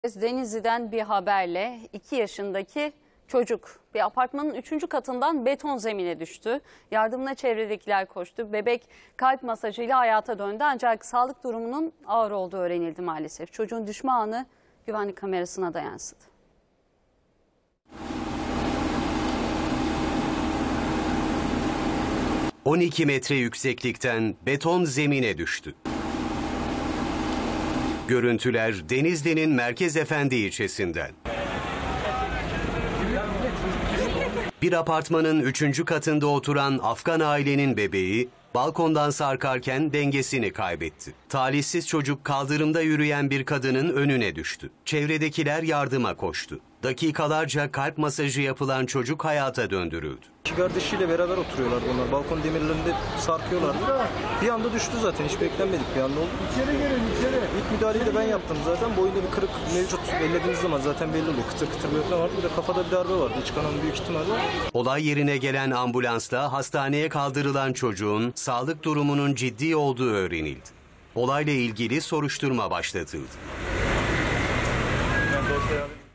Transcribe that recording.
Denizli'den bir haberle 2 yaşındaki çocuk bir apartmanın 3. katından beton zemine düştü. Yardımına çevredekiler koştu. Bebek kalp masajıyla hayata döndü ancak sağlık durumunun ağır olduğu öğrenildi maalesef. Çocuğun düşme anı güvenlik kamerasına da yansıdı. ...12 metre yükseklikten beton zemine düştü. Görüntüler Denizli'nin Merkezefendi ilçesinden. Bir apartmanın 3. katında oturan Afgan ailenin bebeği balkondan sarkarken dengesini kaybetti. Talihsiz çocuk kaldırımda yürüyen bir kadının önüne düştü. Çevredekiler yardıma koştu. Dakikalarca kalp masajı yapılan çocuk hayata döndürüldü. İki kardeşiyle beraber oturuyorlardı onlar. Balkon demirlerinde sarkıyorlardı. Bir anda düştü zaten. Hiç beklenmedik bir anda oldu. İçeri girin içeri. İlk müdahaleyi de ben yaptım zaten. Boyunda bir kırık mevcut. Ellediğiniz zaman zaten belli oluyor. Kıtır kıtır bir öpme vardı. Bir de kafada bir darbe vardı. İç kanama büyük ihtimalle. Olay yerine gelen ambulansla hastaneye kaldırılan çocuğun sağlık durumunun ciddi olduğu öğrenildi. Olayla ilgili soruşturma başlatıldı.